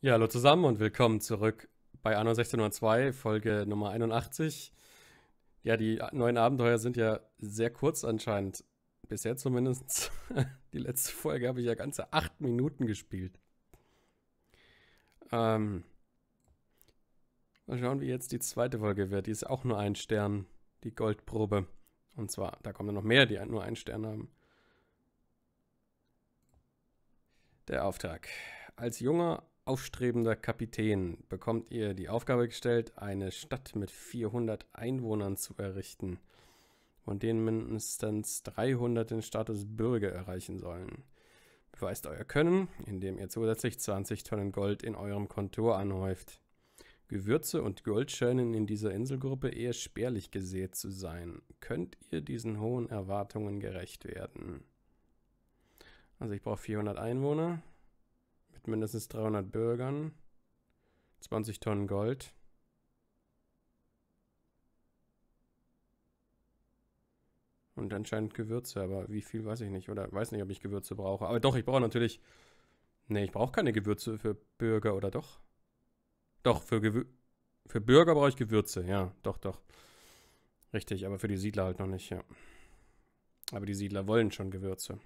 Ja, hallo zusammen und willkommen zurück bei Anno 1602, Folge Nummer 81. Ja, die neuen Abenteuer sind ja sehr kurz anscheinend. Bisher zumindest. Die letzte Folge habe ich ja ganze 8 Minuten gespielt. Ähm, Mal schauen, wie jetzt die zweite Folge wird. Die ist auch nur ein Stern, die Goldprobe. Und zwar, da kommen noch mehr, die nur einen Stern haben. Der Auftrag. Als junger, aufstrebender Kapitän bekommt ihr die Aufgabe gestellt, eine Stadt mit 400 Einwohnern zu errichten, von denen mindestens 300 den Status Bürger erreichen sollen. Beweist euer Können, indem ihr zusätzlich 20 Tonnen Gold in eurem Kontor anhäuft. Gewürze und Gold scheinen in dieser Inselgruppe eher spärlich gesät zu sein. Könnt ihr diesen hohen Erwartungen gerecht werden? Also ich brauche 400 Einwohner mit mindestens 300 Bürgern, 20 Tonnen Gold. Und anscheinend Gewürze, aber wie viel weiß ich nicht. Oder weiß nicht, ob ich Gewürze brauche. Aber doch, ich brauche natürlich... Nee, ich brauche keine Gewürze für Bürger, oder doch? Doch, für Bürger brauche ich Gewürze, ja, doch, doch. Richtig, aber für die Siedler halt noch nicht, ja. Aber die Siedler wollen schon Gewürze.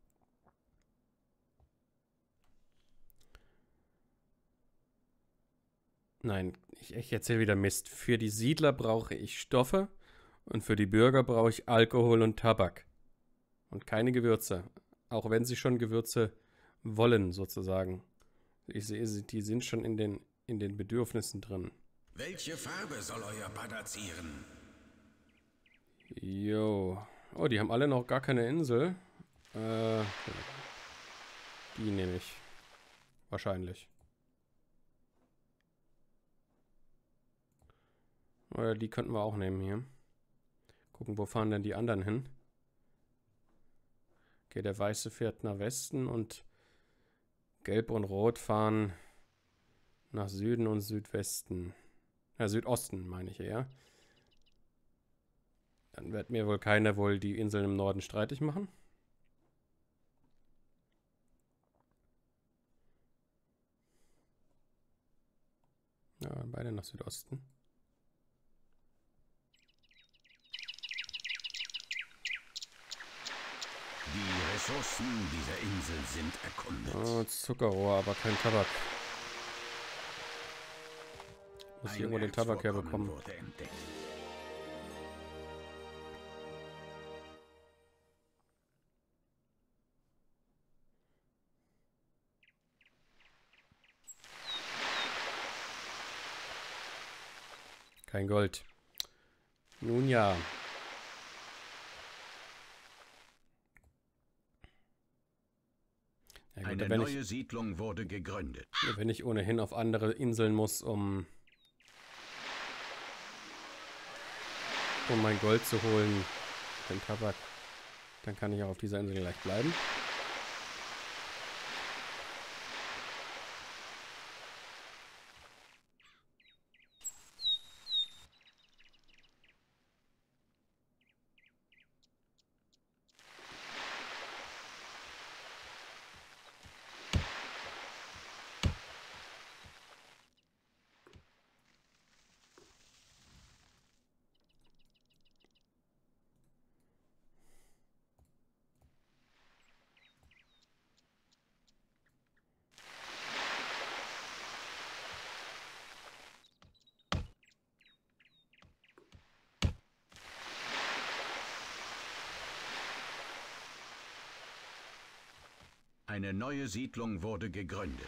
Nein, ich erzähle wieder Mist. Für die Siedler brauche ich Stoffe und für die Bürger brauche ich Alkohol und Tabak. Und keine Gewürze. Auch wenn sie schon Gewürze wollen, sozusagen. Ich sehe, die sind schon in den Bedürfnissen drin. Welche Farbe soll euer Banner zieren? Jo. Oh, die haben alle noch gar keine Insel. Die nehme ich. Wahrscheinlich. Oder die könnten wir auch nehmen hier. Gucken, wo fahren denn die anderen hin? Okay, der Weiße fährt nach Westen und Gelb und Rot fahren nach Süden und Südwesten. Südosten meine ich eher. Dann wird mir wohl keiner die Inseln im Norden streitig machen. Ja, beide nach Südosten. Die Ressourcen dieser Insel sind erkundet. Oh, Zuckerrohr, aber kein Tabak. Muss ich irgendwo den Tabak herbekommen. Wurde entdeckt. Kein Gold. Nun ja. Ja gut, Eine neue Siedlung wurde gegründet. wenn ich ohnehin auf andere Inseln muss, um mein Gold zu holen, den Tabak, dann kann ich auch auf dieser Insel gleich bleiben. Eine neue Siedlung wurde gegründet.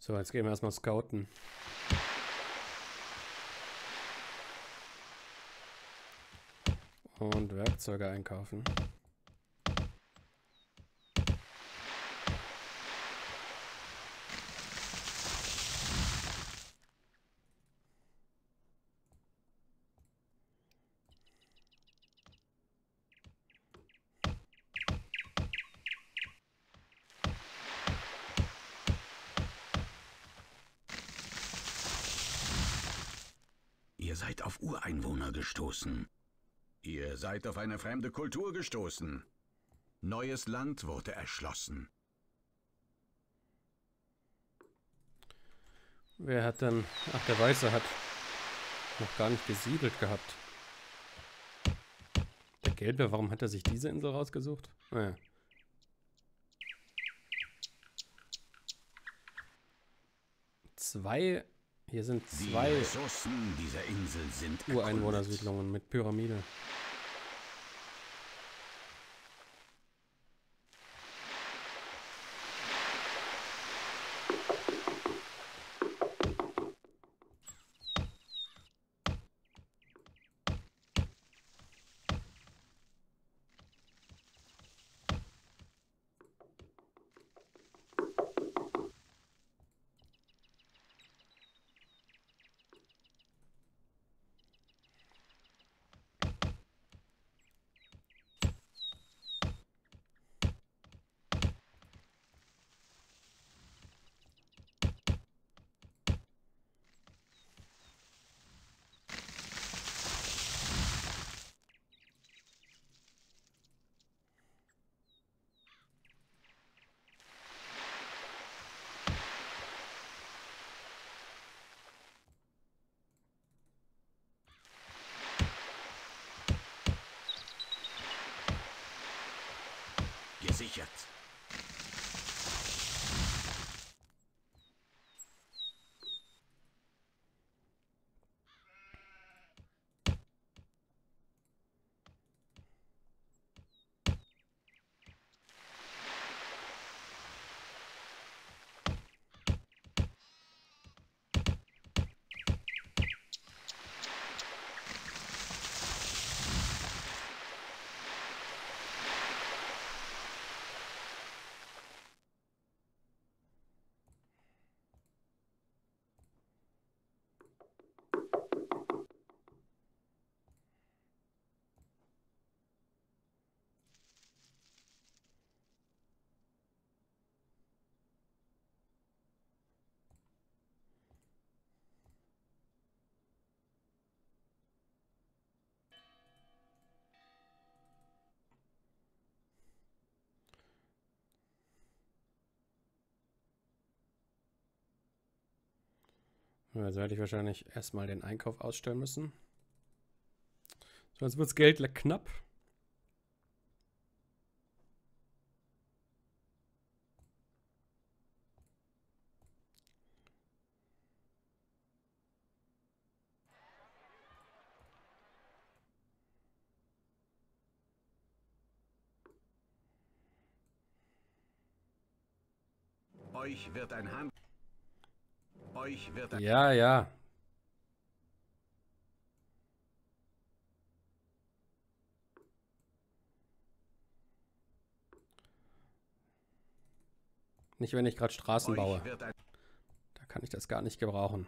So, jetzt gehen wir erstmal scouten. Und Werkzeuge einkaufen. Ihr seid auf Ureinwohner gestoßen. Ihr seid auf eine fremde Kultur gestoßen. Neues Land wurde erschlossen. Wer hat denn... Ach, der Weiße hat noch gar nicht gesiedelt gehabt. Der Gelbe, warum hat er sich diese Insel rausgesucht? Naja. Hier sind zwei Die Ressourcen dieser Insel sind Ureinwohnersiedlungen mit Pyramide. gesichert. Also werde ich wahrscheinlich erstmal den Einkauf ausstellen müssen. Sonst wird das Geld knapp. Euch wird ein Hand. Euch wird ein. Ja, ja. Nicht, wenn ich gerade Straßen baue. Da kann ich das gar nicht gebrauchen.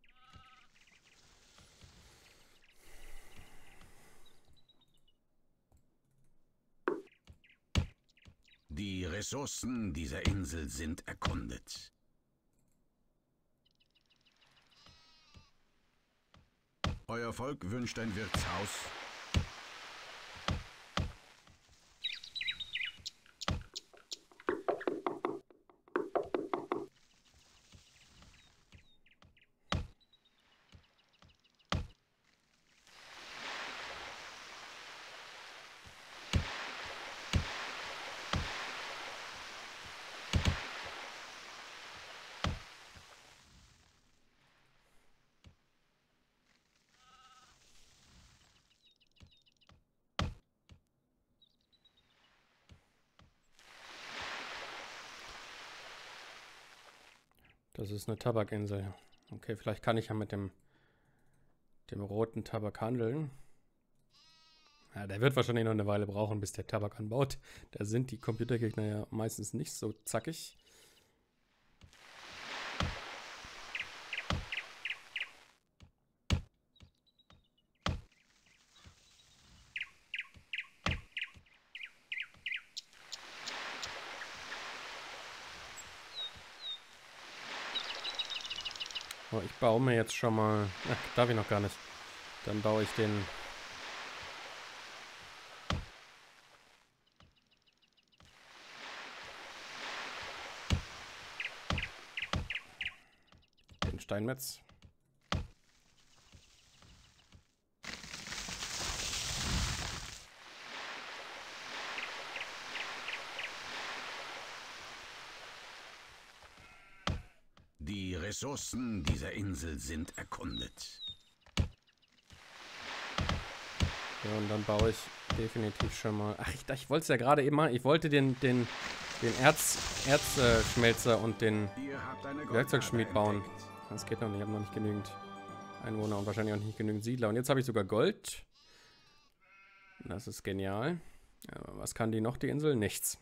Die Ressourcen dieser Insel sind erkundet. Euer Volk wünscht ein Wirtshaus. Das ist eine Tabakinsel. Okay, vielleicht kann ich ja mit dem roten Tabak handeln. Ja, der wird wahrscheinlich noch eine Weile brauchen, bis der Tabak anbaut. Da sind die Computergegner ja meistens nicht so zackig. Oh, ich baue mir jetzt schon mal... Ach, darf ich noch gar nicht. Dann baue ich den... Steinmetz. Die Ressourcen dieser Insel sind erkundet. Ja, und dann baue ich definitiv schon mal... Ach, ich wollte es ja gerade eben mal... Ich wollte den Erzschmelzer und den Werkzeugschmied bauen. Das geht noch nicht. Ich habe noch nicht genügend Einwohner und wahrscheinlich auch nicht genügend Siedler. Und jetzt habe ich sogar Gold. Das ist genial. Was kann die noch, die Insel? Nichts.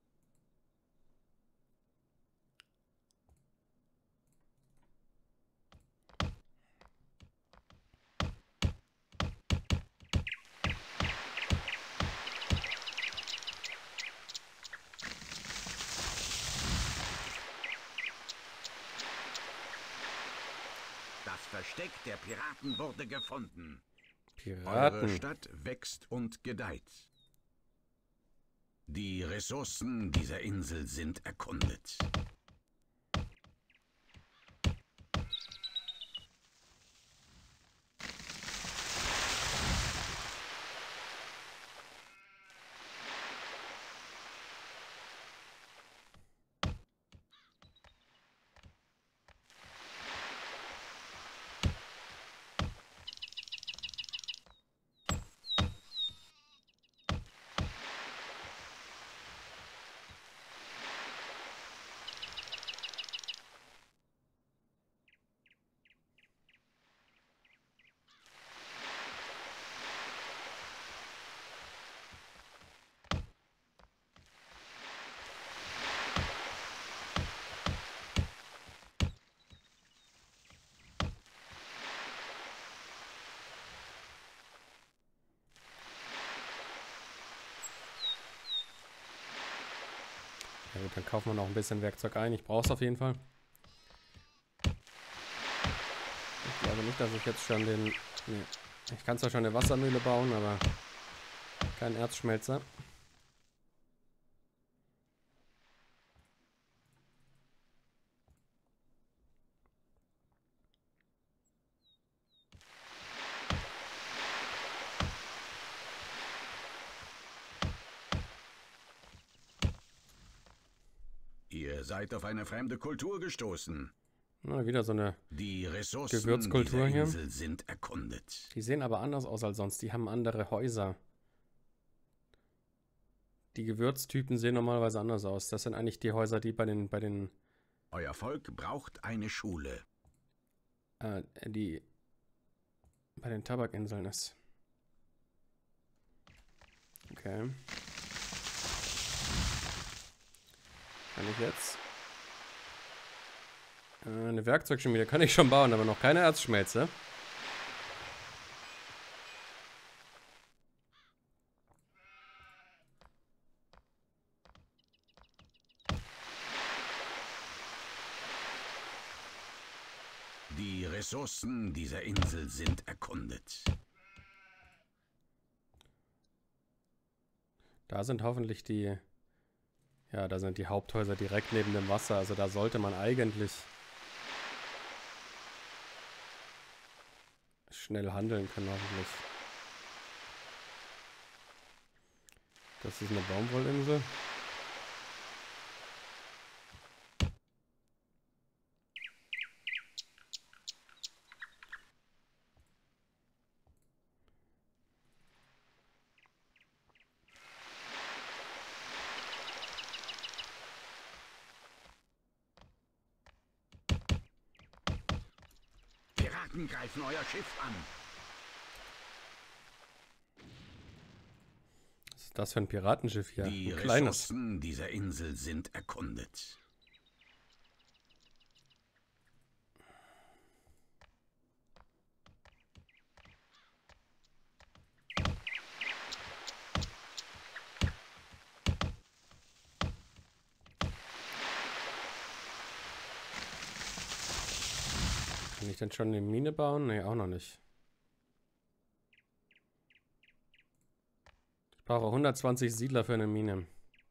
Das Versteck der Piraten wurde gefunden. Piraten. Eure Stadt wächst und gedeiht. Die Ressourcen dieser Insel sind erkundet. Ja gut, dann kaufen wir noch ein bisschen Werkzeug ein. Ich brauche es auf jeden Fall. Ich glaube nicht, dass ich jetzt schon den... Nee. Ich kann zwar schon eine Wassermühle bauen, aber kein Erzschmelzer. Ihr seid auf eine fremde Kultur gestoßen. Na, wieder so eine Die Ressourcen Gewürzkultur dieser hier. Insel sind erkundet. Die sehen aber anders aus als sonst. Die haben andere Häuser. Die Gewürztypen sehen normalerweise anders aus. Das sind eigentlich die Häuser, die bei den Euer Volk braucht eine Schule. die bei den Tabakinseln ist. Okay. Kann ich jetzt? Eine Werkzeugschmiede kann ich schon bauen, aber noch keine Erzschmelze. Die Ressourcen dieser Insel sind erkundet. Da sind hoffentlich die... Ja, da sind die Haupthäuser direkt neben dem Wasser. Also da sollte man eigentlich schnell handeln können, hoffentlich. Das ist eine Baumwollinsel. Piraten greifen euer Schiff an. Was ist das für ein Piratenschiff hier? Die Ein kleines. Ressourcen dieser Insel sind erkundet. Kann ich denn schon eine Mine bauen? Nee, auch noch nicht. Ich brauche 120 Siedler für eine Mine.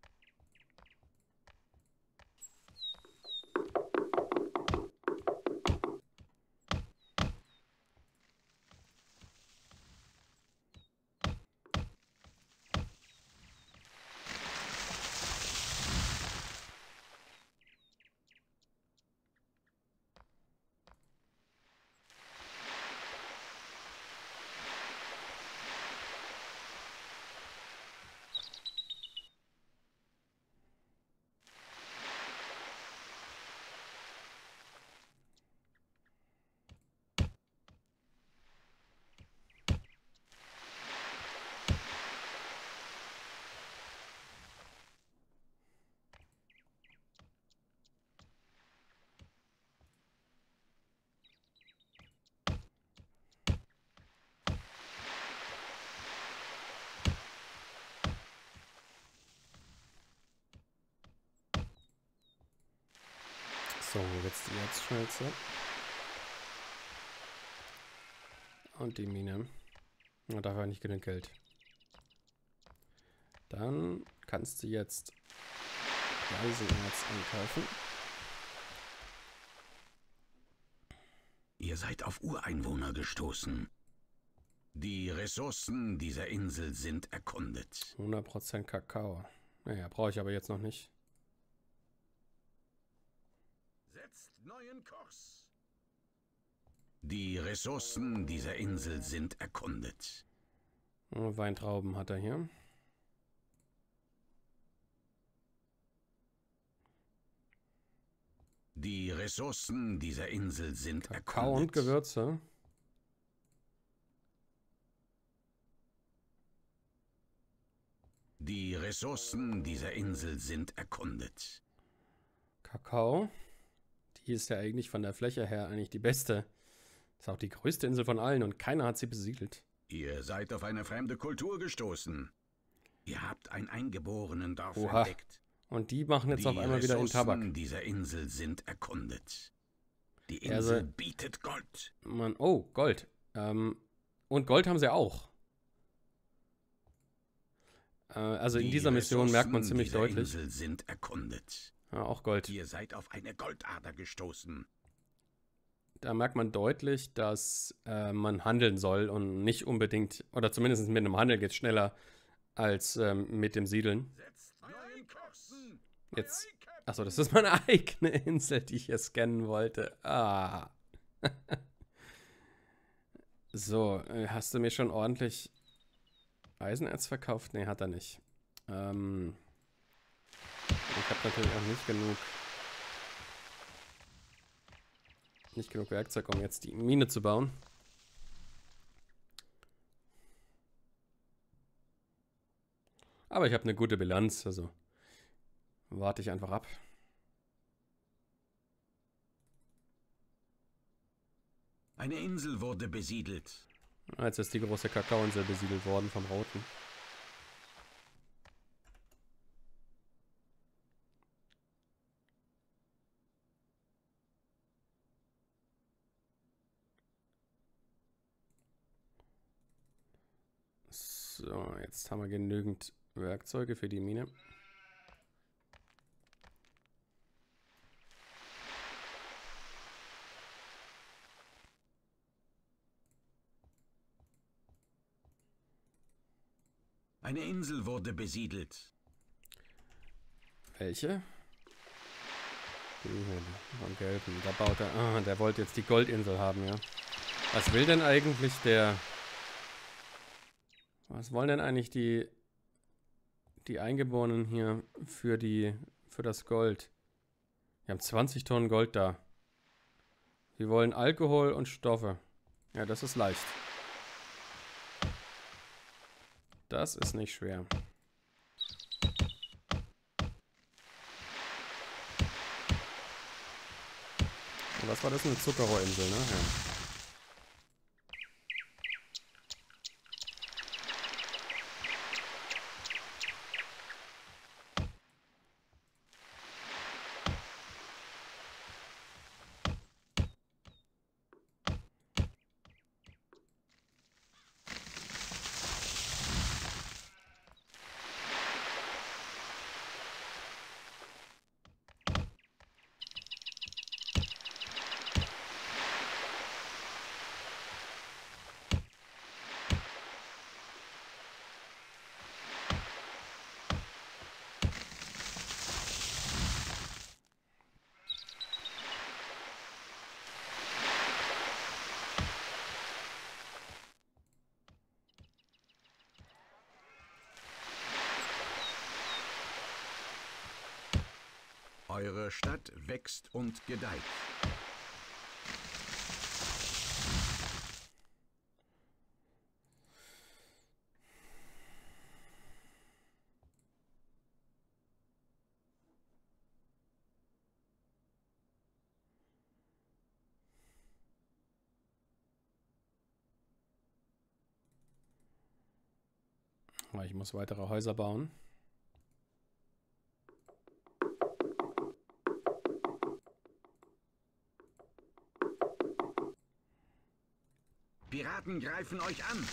So, jetzt die Erzschmelze. Und die Mine. Und dafür nicht genug Geld. Dann kannst du jetzt Eisenerz einkaufen. Ihr seid auf Ureinwohner gestoßen. Die Ressourcen dieser Insel sind erkundet. 100% Kakao. Naja, brauche ich aber jetzt noch nicht. Setzt neuen Kurs. Die Ressourcen dieser Insel sind erkundet. Und Weintrauben hat er hier. Die Ressourcen dieser Insel sind Kakao und erkundet. Gewürze. Die Ressourcen dieser Insel sind erkundet. Kakao. Die ist ja eigentlich von der Fläche her eigentlich die beste. Ist auch die größte Insel von allen und keiner hat sie besiedelt. Ihr seid auf eine fremde Kultur gestoßen. Ihr habt ein eingeborenen Dorf Oha. entdeckt. Und die machen jetzt auf einmal wieder in Tabak. Die Ressourcen dieser Insel sind erkundet. Die Also- Insel bietet Gold. Mann, oh, Gold. Und Gold haben sie auch. Also in Die dieser Mission merkt man Ressourcen ziemlich dieser deutlich. Insel sind erkundet. Ja, auch Gold. Ihr seid auf eine Goldader gestoßen. Da merkt man deutlich, dass man handeln soll und nicht unbedingt, oder zumindest mit einem Handel geht es schneller als mit dem Siedeln. Setzt neuen Kurs. Jetzt, achso, das ist meine eigene Insel, die ich hier scannen wollte. Ah. So, hast du mir schon ordentlich Eisenerz verkauft? Nee, hat er nicht. Ich habe natürlich auch nicht genug Werkzeug, um jetzt die Mine zu bauen. Aber ich habe eine gute Bilanz, also warte ich einfach ab. Eine Insel wurde besiedelt. Jetzt ist die große Kakaoinsel besiedelt worden vom Roten. So, jetzt haben wir genügend Werkzeuge für die Mine. Eine Insel wurde besiedelt. Welche? Die hier, von Gelben. Da baut er. Ah, der wollte jetzt die Goldinsel haben, ja. Was will denn eigentlich der... Was wollen denn eigentlich die Eingeborenen hier für das Gold? Wir haben 20 Tonnen Gold da. Sie wollen Alkohol und Stoffe. Ja, das ist leicht. Das ist nicht schwer. Und was war das? Eine Zuckerrohrinsel, ne? Ja. Eure Stadt wächst und gedeiht. Ich muss weitere Häuser bauen. Piraten greifen euch an.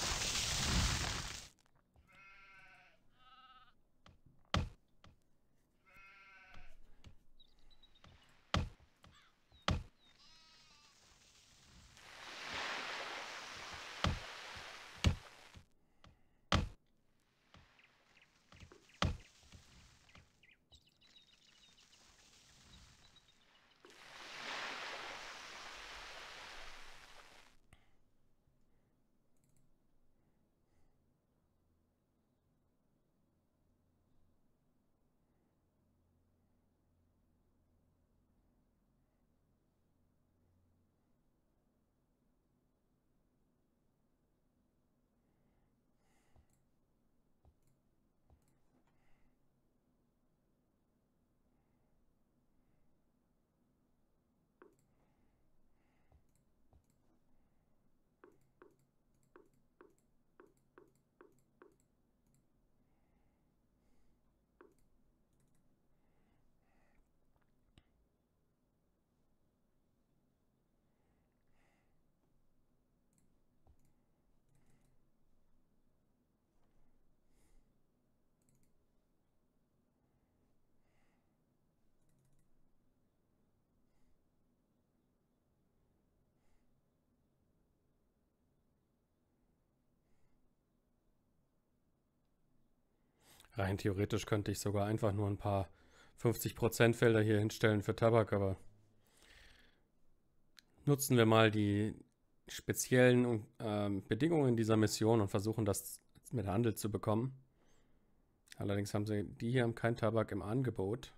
Rein theoretisch könnte ich sogar einfach nur ein paar 50% Felder hier hinstellen für Tabak, aber nutzen wir mal die speziellen Bedingungen dieser Mission und versuchen das mit Handel zu bekommen. Allerdings haben die hier keinen Tabak im Angebot.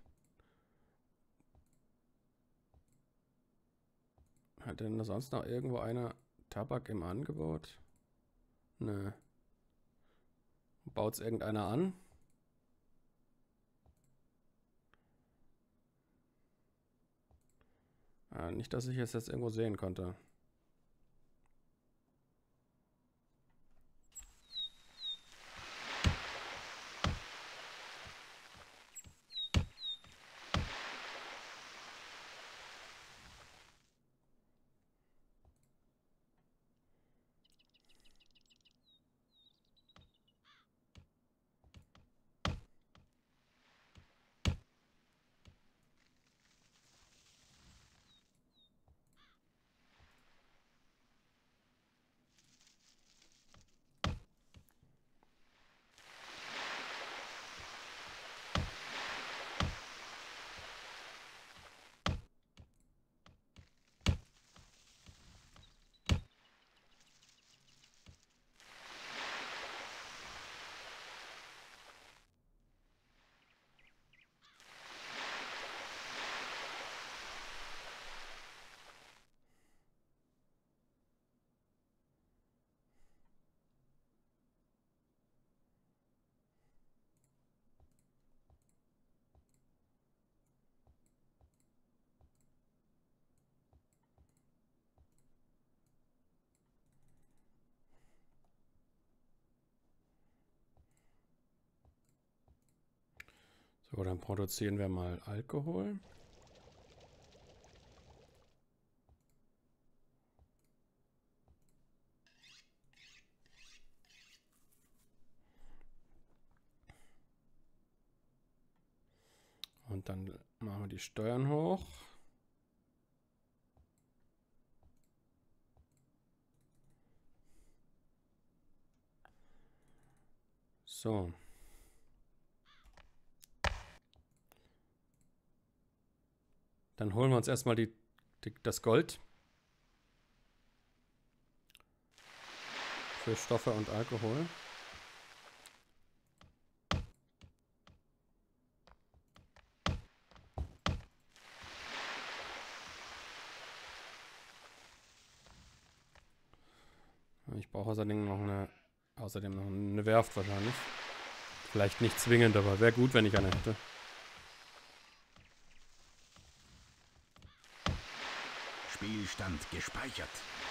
Hat denn sonst noch irgendwo einer Tabak im Angebot? Ne. Baut es irgendeiner an? Nicht, dass ich es jetzt irgendwo sehen konnte. So, dann produzieren wir mal Alkohol. Und dann machen wir die Steuern hoch. So. Dann holen wir uns erstmal das Gold. Für Stoffe und Alkohol. Ich brauche außerdem noch eine Werft wahrscheinlich. Vielleicht nicht zwingend, aber wäre gut, wenn ich eine hätte. Spielstand gespeichert.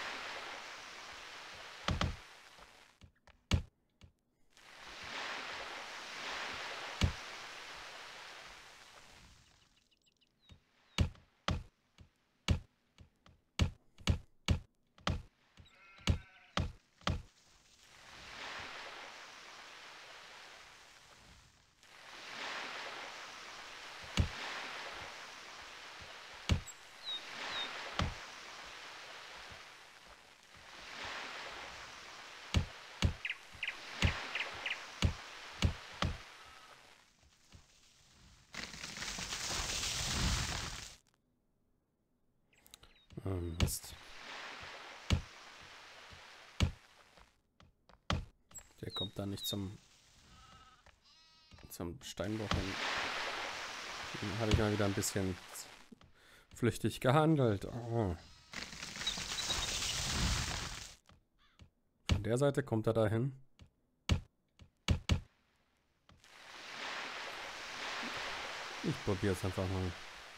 Mist. Der kommt da nicht zum Steinbruch hin. Dann habe ich mal wieder ein bisschen flüchtig gehandelt. Oh. Von der Seite kommt er da hin. Ich probiere es einfach mal.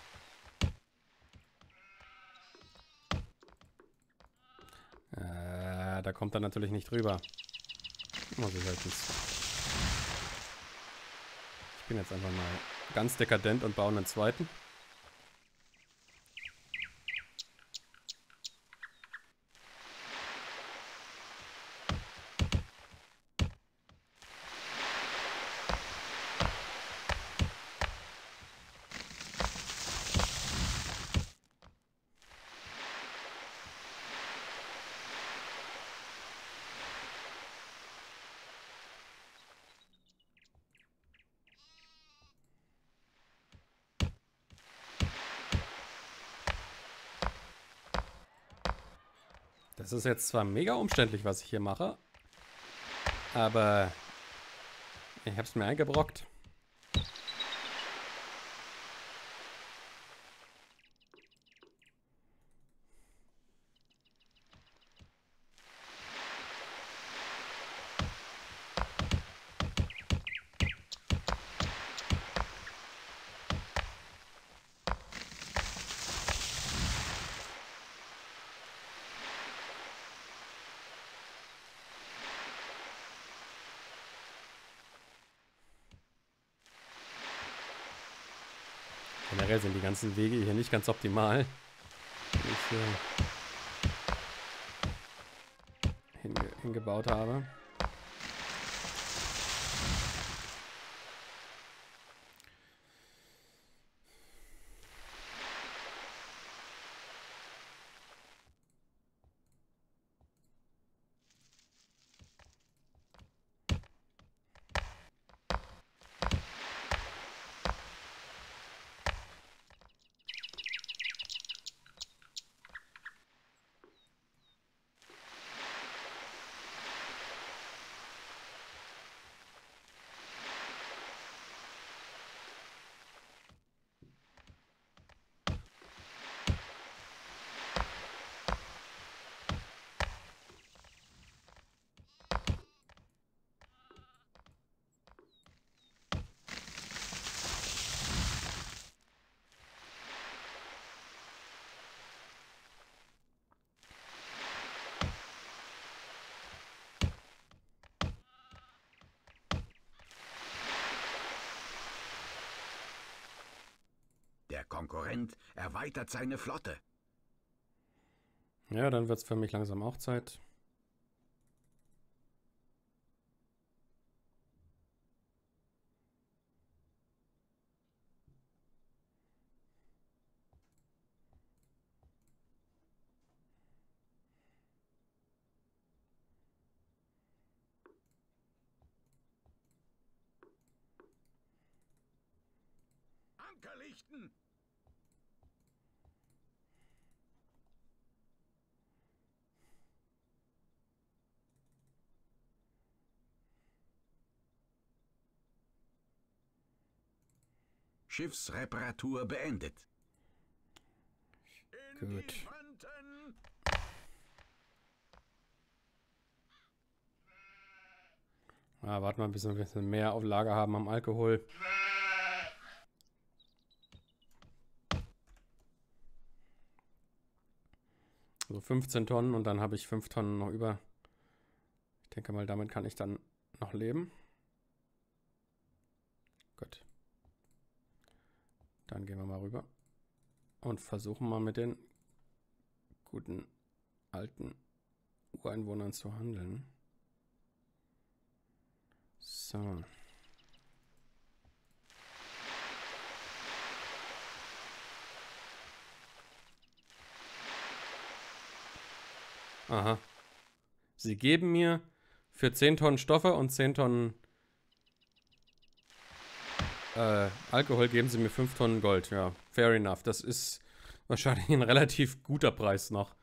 Da kommt er natürlich nicht rüber. Muss ich halt nicht. Ich bin jetzt einfach mal ganz dekadent und baue einen zweiten. Das ist jetzt zwar mega umständlich, was ich hier mache, aber ich habe es mir eingebrockt. Generell sind die ganzen Wege hier nicht ganz optimal, die ich hier hingebaut habe. Der Konkurrent erweitert seine Flotte. Ja, dann wird es für mich langsam auch Zeit. Anker lichten! Schiffsreparatur beendet. Gut. Warten wir, bis wir ein bisschen mehr auf Lager haben am Alkohol. So 15 Tonnen und dann habe ich 5 Tonnen noch über. Ich denke mal, damit kann ich dann noch leben. Gut. Dann gehen wir mal rüber und versuchen mal mit den guten alten Ureinwohnern zu handeln. So. Aha. Sie geben mir für 10 Tonnen Stoffe und 10 Tonnen Alkohol geben sie mir 5 Tonnen Gold. Ja, fair enough. Das ist wahrscheinlich ein relativ guter Preis noch.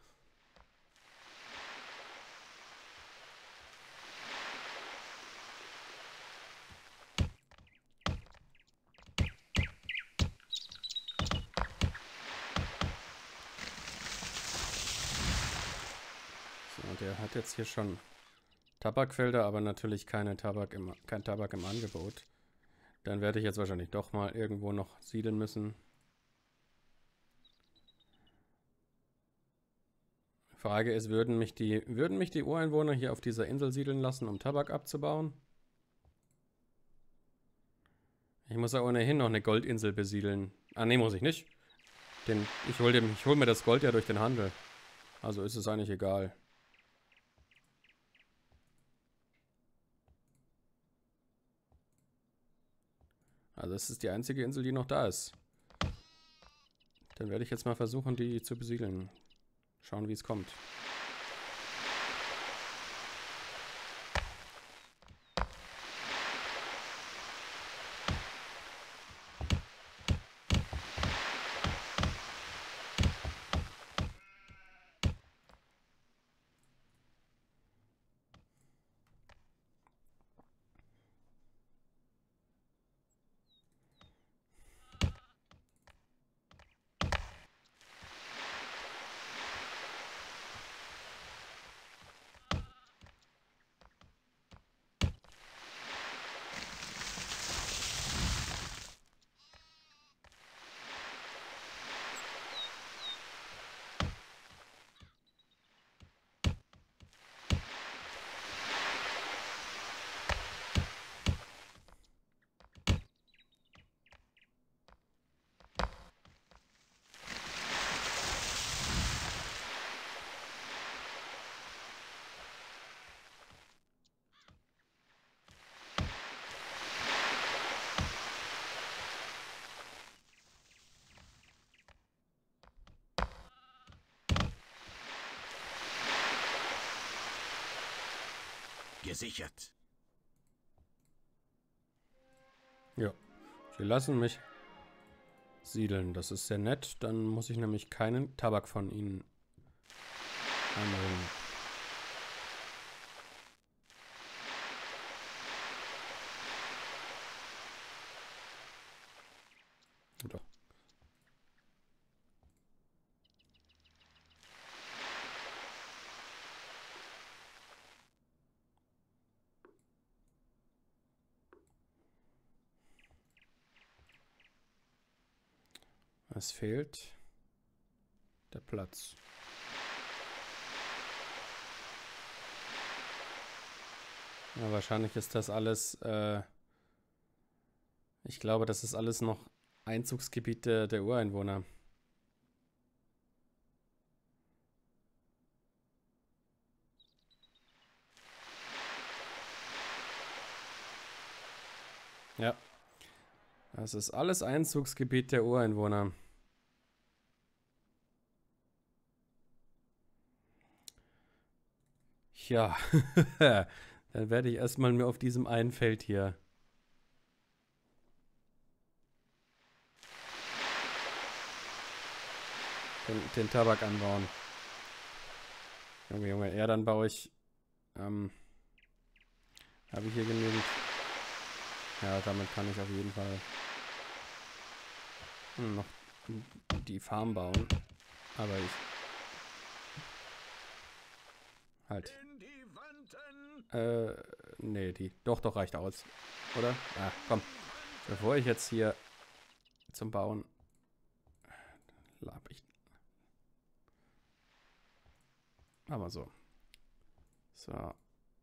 So, der hat jetzt hier schon Tabakfelder, aber natürlich kein Tabak im Angebot. Dann werde ich jetzt wahrscheinlich doch mal irgendwo noch siedeln müssen. Frage ist, würden mich die Ureinwohner hier auf dieser Insel siedeln lassen, um Tabak abzubauen? Ich muss ja ohnehin noch eine Goldinsel besiedeln. Ah, nee, muss ich nicht. Ich hol mir das Gold ja durch den Handel. Also ist es eigentlich egal. Also das ist die einzige Insel, die noch da ist. Dann werde ich jetzt mal versuchen, die zu besiedeln. Schauen, wie es kommt. Gesichert. Ja, sie lassen mich siedeln. Das ist sehr nett. Dann muss ich nämlich keinen Tabak von ihnen annehmen. Doch. Es fehlt der Platz. Ja, wahrscheinlich ist das alles, ich glaube, das ist alles noch Einzugsgebiet der Ureinwohner. Ja. Das ist alles Einzugsgebiet der Ureinwohner. Ja. Dann werde ich erstmal mir auf diesem einen Feld hier den Tabak anbauen. Junge, Junge. Ja, dann baue ich... habe ich hier genügend... Ja, damit kann ich auf jeden Fall noch die Farm bauen. Aber ich... Halt. Nee, die... Doch, reicht aus. Oder? Ah, komm. Bevor ich jetzt hier zum Bauen... Lab ich... Aber so. So.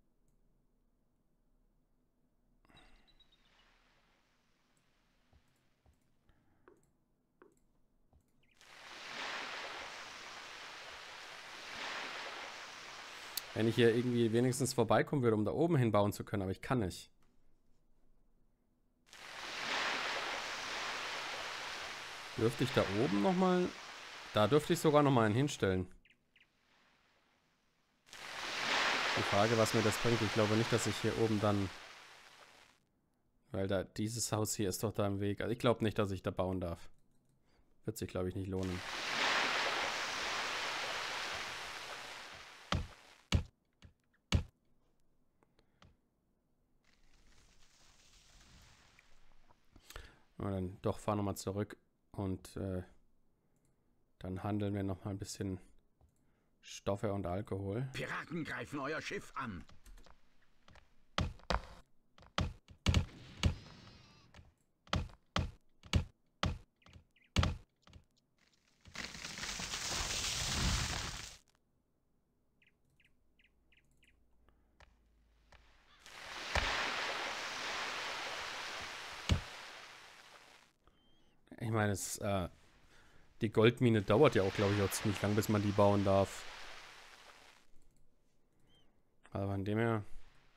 Wenn ich hier irgendwie wenigstens vorbeikommen würde, um da oben hinbauen zu können, aber ich kann nicht. Dürfte ich da oben nochmal... Da dürfte ich sogar nochmal einen hinstellen. Die Frage, was mir das bringt, ich glaube nicht, dass ich hier oben dann... Weil da dieses Haus hier ist doch da im Weg. Also ich glaube nicht, dass ich da bauen darf. Wird sich, glaube ich, nicht lohnen. Und dann doch fahren wir mal zurück und dann handeln wir noch mal ein bisschen Stoffe und Alkohol. Piraten greifen euer Schiff an. Ich meine, die Goldmine dauert ja auch, glaube ich, auch ziemlich lang, bis man die bauen darf. Aber von dem her...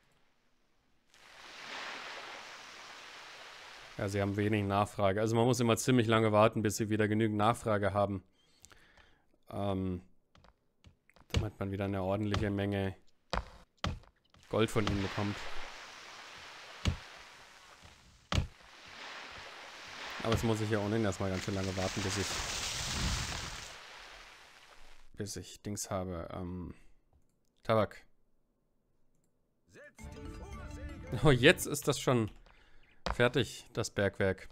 Ja, sie haben wenig Nachfrage. Also man muss immer ziemlich lange warten, bis sie wieder genügend Nachfrage haben. Damit man wieder eine ordentliche Menge Gold von ihnen bekommt. Aber es muss ich ja ohnehin erstmal ganz schön lange warten, bis ich Dings habe. Tabak. Oh, jetzt ist das schon fertig, das Bergwerk.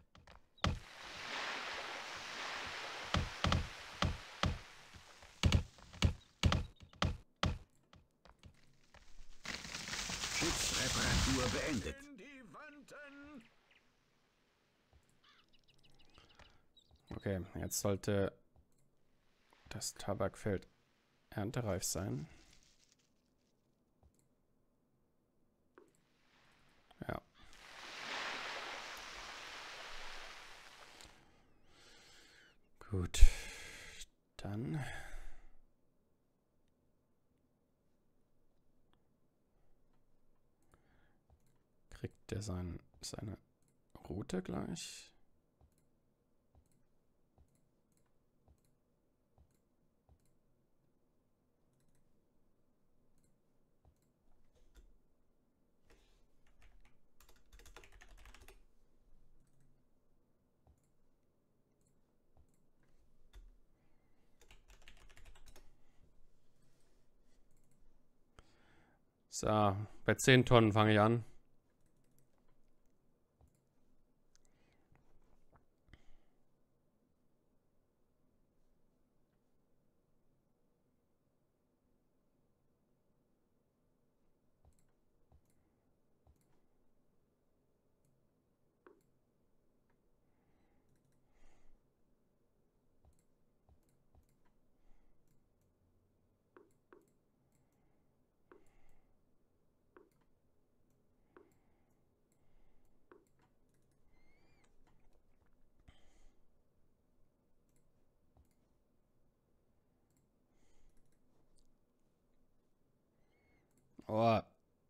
Schiffsreparatur beendet. Okay, jetzt sollte das Tabakfeld erntereif sein. Ja. Gut. Dann kriegt der seine Route gleich. So, bei 10 Tonnen fange ich an. Oh.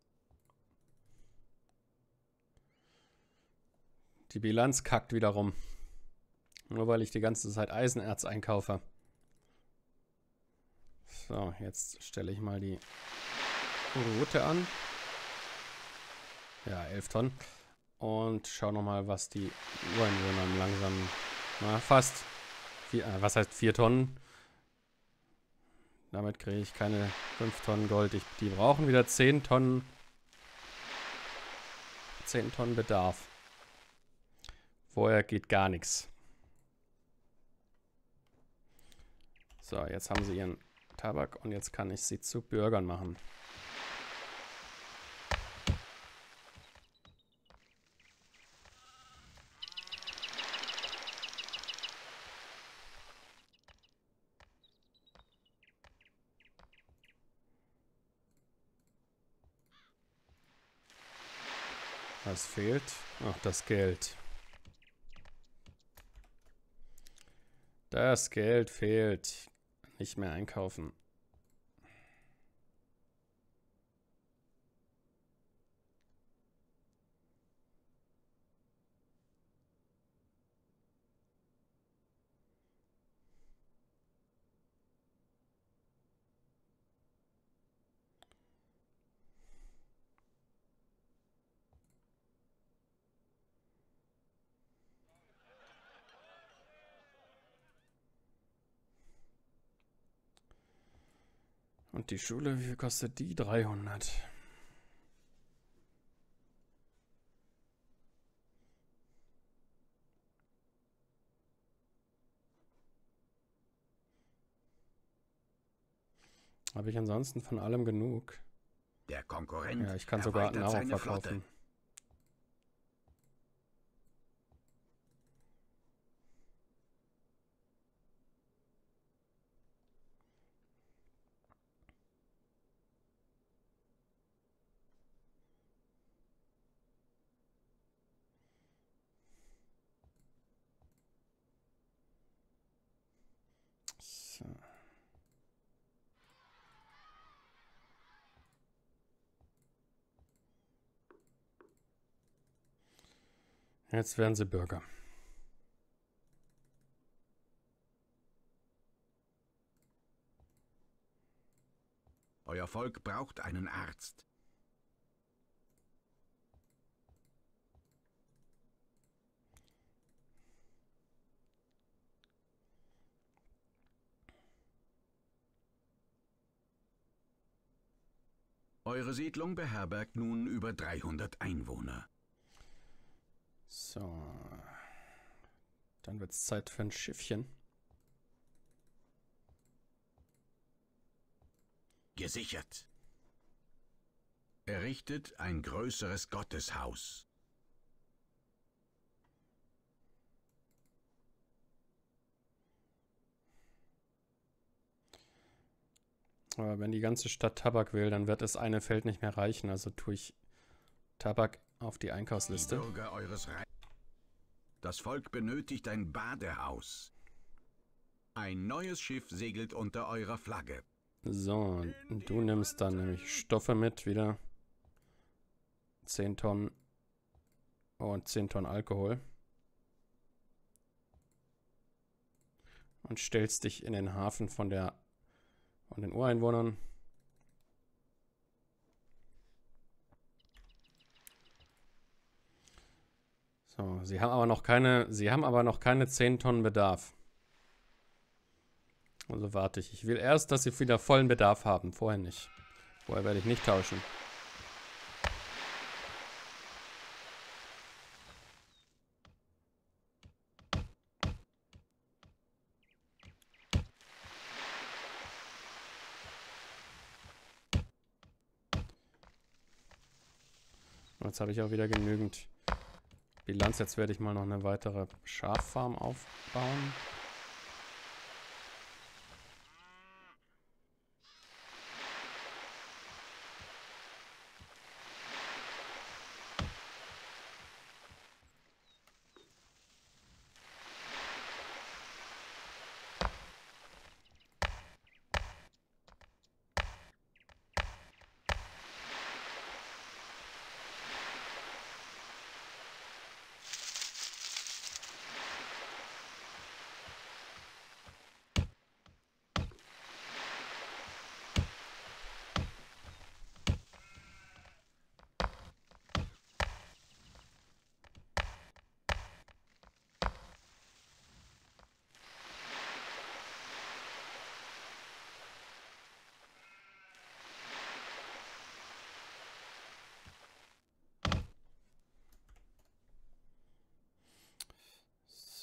Die Bilanz kackt wiederum. Nur weil ich die ganze Zeit Eisenerz einkaufe. So, jetzt stelle ich mal die Route an. Ja, 11 Tonnen. Und schau nochmal, was die Ureinwohner langsam... Na, fast. Was heißt 4 Tonnen? Damit kriege ich keine 5 Tonnen Gold. Die brauchen wieder 10 Tonnen. 10 Tonnen Bedarf. Vorher geht gar nichts. So, jetzt haben sie ihren Tabak und jetzt kann ich sie zu Bürgern machen. Was fehlt? Ach, das Geld. Das Geld fehlt. Nicht mehr einkaufen. Und die Schule, wie viel kostet die? 300. Habe ich ansonsten von allem genug? Der Konkurrent Ja, ich kann sogar Nahrung verkaufen. So. Jetzt werden sie Bürger. Euer Volk braucht einen Arzt. Eure Siedlung beherbergt nun über 300 Einwohner. So. Dann wird es Zeit für ein Schiffchen. Gesichert. Errichtet ein größeres Gotteshaus. Aber wenn die ganze Stadt Tabak will, dann wird das eine Feld nicht mehr reichen. Also tue ich Tabak auf die Einkaufsliste. Bürger eures Reichs. Das Volk benötigt ein Badehaus. Ein neues Schiff segelt unter eurer Flagge. So, du nimmst dann nämlich Stoffe mit wieder. 10 Tonnen und 10 Tonnen Alkohol. Und stellst dich in den Hafen von den Ureinwohnern. So, sie haben aber noch keine 10 Tonnen Bedarf. Also warte ich. Ich will erst, dass sie wieder vollen Bedarf haben. Vorher nicht. Vorher werde ich nicht tauschen. Jetzt habe ich auch wieder genügend Bilanz. Jetzt werde ich mal noch eine weitere Schaffarm aufbauen.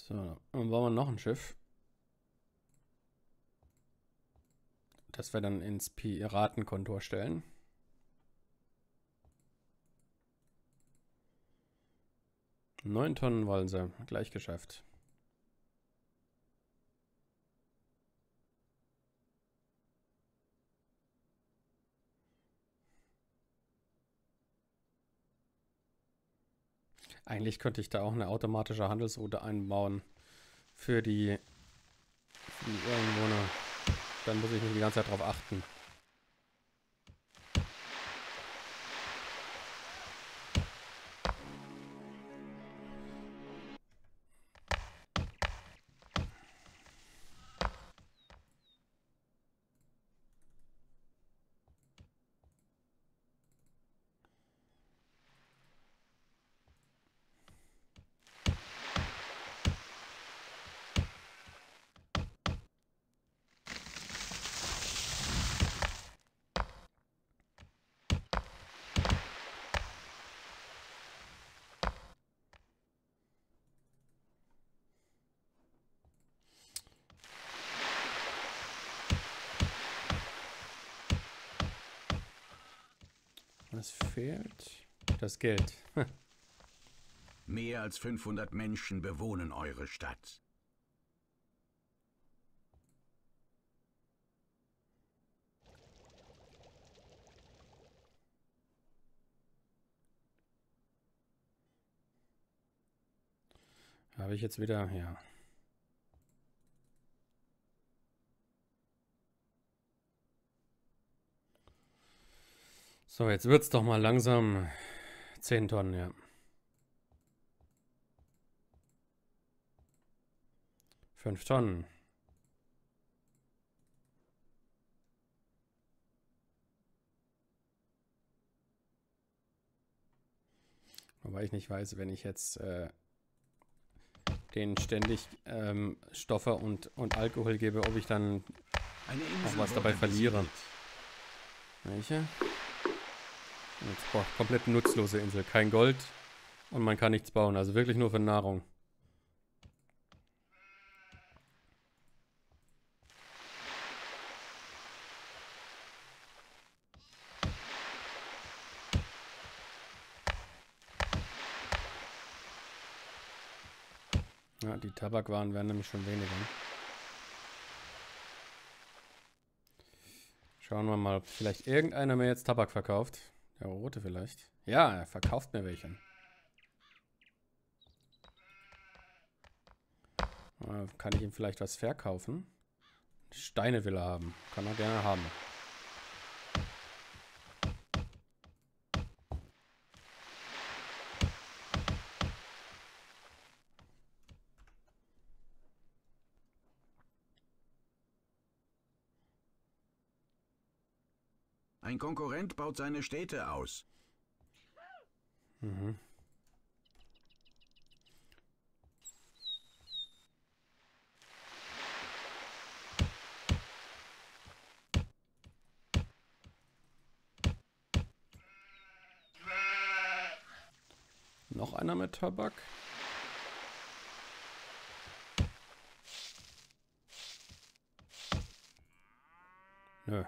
So, dann bauen wir noch ein Schiff. Das wir dann ins Piratenkontor stellen. Neun Tonnen wollen sie. Gleich geschafft. Eigentlich könnte ich da auch eine automatische Handelsroute einbauen für die Ureinwohner. Dann muss ich nicht die ganze Zeit drauf achten. Was fehlt? Das Geld. Mehr als 500 Menschen bewohnen eure Stadt. Habe ich jetzt wieder, ja. So, jetzt wird es doch mal langsam 10 Tonnen, ja. 5 Tonnen. Wobei ich nicht weiß, wenn ich jetzt denen ständig Stoffe und Alkohol gebe, ob ich dann auch was dabei verliere. Welche? Boah, komplett nutzlose Insel. Kein Gold und man kann nichts bauen. Also wirklich nur für Nahrung. Ja, die Tabakwaren werden nämlich schon weniger. Schauen wir mal, ob vielleicht irgendeiner mir jetzt Tabak verkauft. Der Rote vielleicht. Ja, er verkauft mir welche. Kann ich ihm vielleicht was verkaufen? Steine will er haben. Kann er gerne haben. Ein Konkurrent baut seine Städte aus. Mhm. Noch einer mit Tabak? Nö.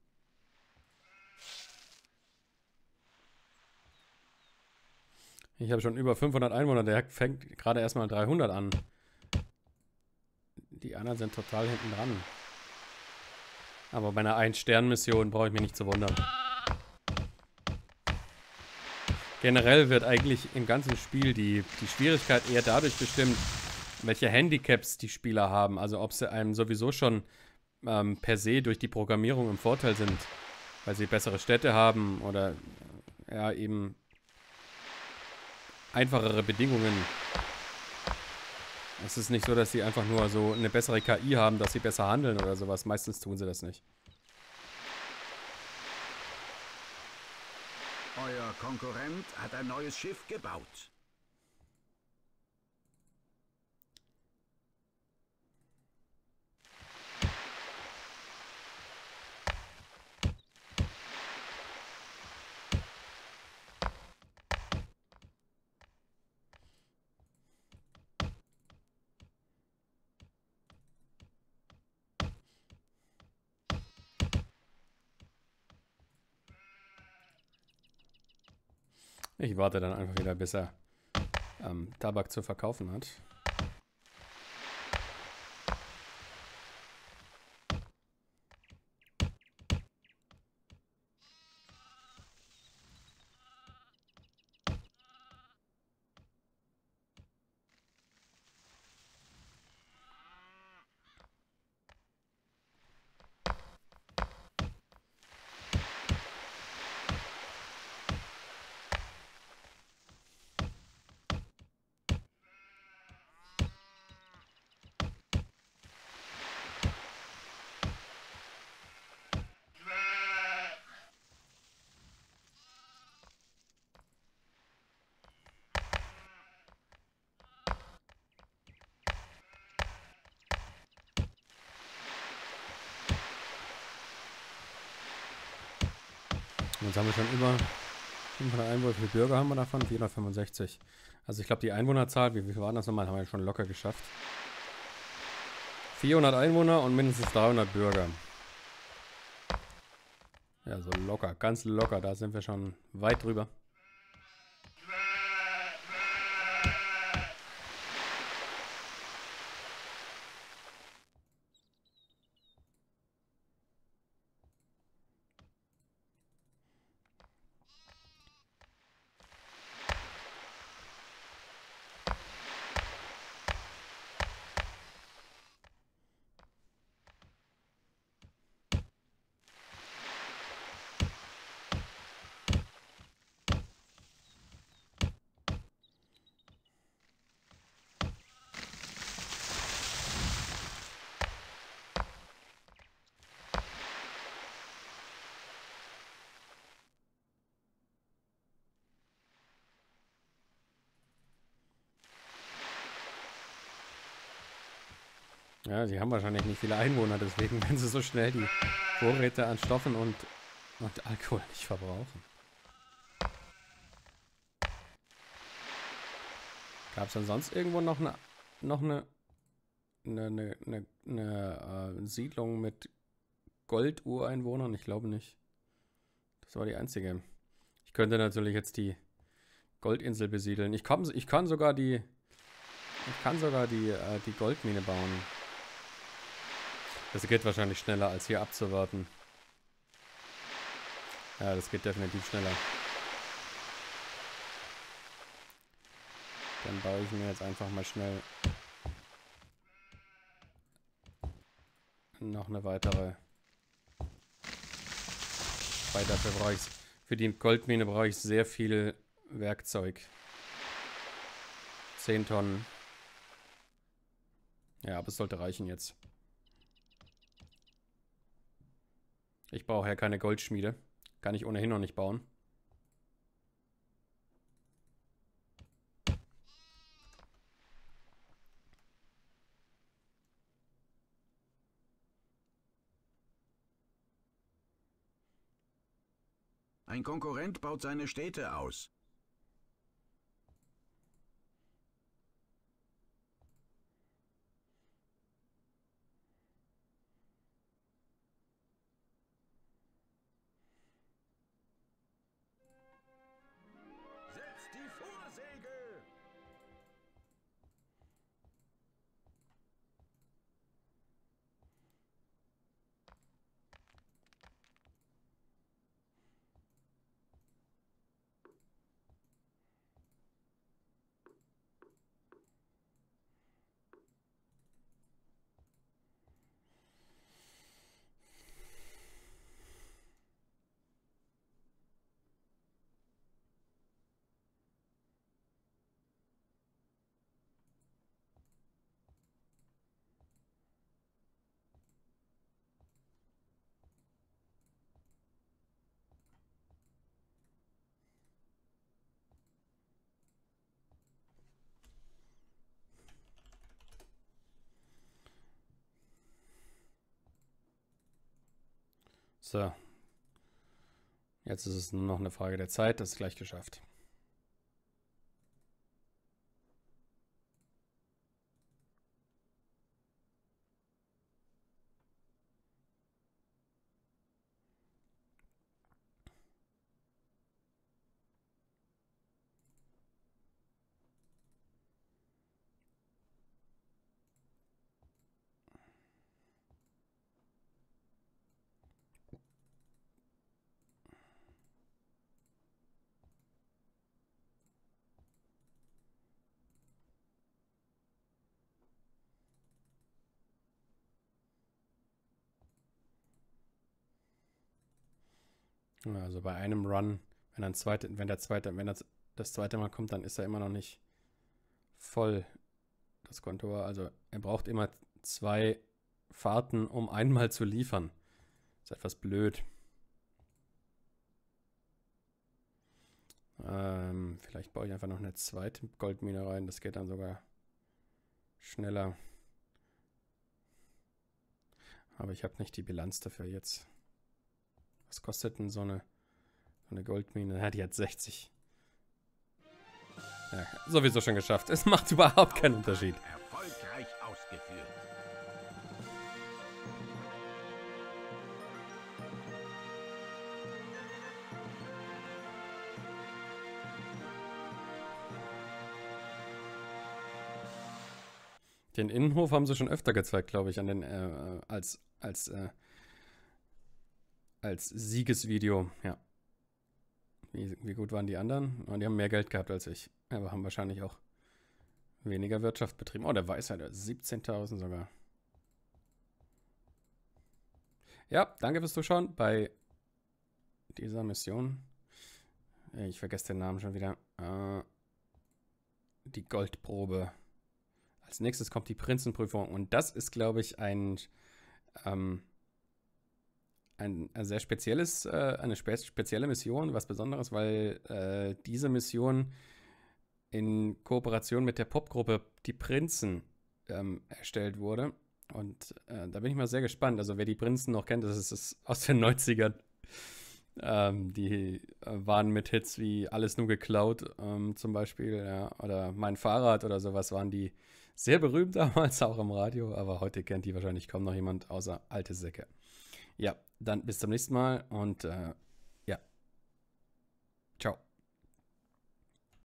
Ich habe schon über 500 Einwohner, der fängt gerade erstmal 300 an. Die anderen sind total hinten dran. Aber bei einer 1-Stern-Mission brauche ich mich nicht zu wundern. Generell wird eigentlich im ganzen Spiel die Schwierigkeit eher dadurch bestimmt, welche Handicaps die Spieler haben. Also ob sie einem sowieso schon per se durch die Programmierung im Vorteil sind, weil sie bessere Städte haben oder ja eben einfachere Bedingungen. Es ist nicht so, dass sie einfach nur so eine bessere KI haben, dass sie besser handeln oder sowas. Meistens tun sie das nicht. Euer Konkurrent hat ein neues Schiff gebaut. Ich warte dann einfach wieder, bis er Tabak zu verkaufen hat. Jetzt haben wir schon über 500 Einwohner. Wie viele Bürger haben wir davon? 465. Also ich glaube, die Einwohnerzahl, wie viel waren das nochmal, haben wir schon locker geschafft. 400 Einwohner und mindestens 300 Bürger. Ja, so locker, ganz locker. Da sind wir schon weit drüber. Ja, sie haben wahrscheinlich nicht viele Einwohner, deswegen werden sie so schnell die Vorräte an Stoffen und Alkohol nicht verbrauchen. Gab es denn sonst irgendwo noch eine Siedlung mit Gold-Ureinwohnern? Ich glaube nicht. Das war die einzige. Ich könnte natürlich jetzt die Goldinsel besiedeln. Ich kann sogar die Goldmine bauen. Das geht wahrscheinlich schneller, als hier abzuwarten. Ja, das geht definitiv schneller. Dann baue ich mir jetzt einfach mal schnell noch eine weitere. Dafür brauche ich für die Goldmine brauche ich sehr viel Werkzeug. 10 Tonnen. Ja, aber es sollte reichen jetzt. Ich brauche ja keine Goldschmiede. Kann ich ohnehin noch nicht bauen. Ein Konkurrent baut seine Städte aus. Setzt die Vorsegel! So. Jetzt ist es nur noch eine Frage der Zeit. Das ist gleich geschafft. Also bei einem Run, wenn das zweite Mal kommt, dann ist er immer noch nicht voll, das Kontor. Also er braucht immer 2 Fahrten, um einmal zu liefern. Ist etwas blöd. Vielleicht baue ich einfach noch eine zweite Goldmine rein. Das geht dann sogar schneller. Aber ich habe nicht die Bilanz dafür jetzt. Was kostet denn so eine Goldmine? Ja, die hat 60. Ja, sowieso schon geschafft. Es macht überhaupt keinen Unterschied. Erfolgreich ausgeführt. Den Innenhof haben sie schon öfter gezeigt, glaube ich, an den als Siegesvideo. Ja. Wie gut waren die anderen? Oh, die haben mehr Geld gehabt als ich. Aber haben wahrscheinlich auch weniger Wirtschaft betrieben. Oh, der Weisheit, 17.000 sogar. Ja, danke fürs Zuschauen bei dieser Mission. Ich vergesse den Namen schon wieder. Die Goldprobe. Als nächstes kommt die Prinzenprüfung. Und das ist, glaube ich, eine spezielle Mission, was Besonderes, weil diese Mission in Kooperation mit der Popgruppe Die Prinzen erstellt wurde. Und da bin ich mal sehr gespannt. Also wer die Prinzen noch kennt, das ist aus den 90ern. Die waren mit Hits wie Alles nur geklaut zum Beispiel, ja, oder Mein Fahrrad oder sowas waren die sehr berühmt damals, auch im Radio, aber heute kennt die wahrscheinlich kaum noch jemand außer alte Säcke. Ja, dann bis zum nächsten Mal und ja, ciao.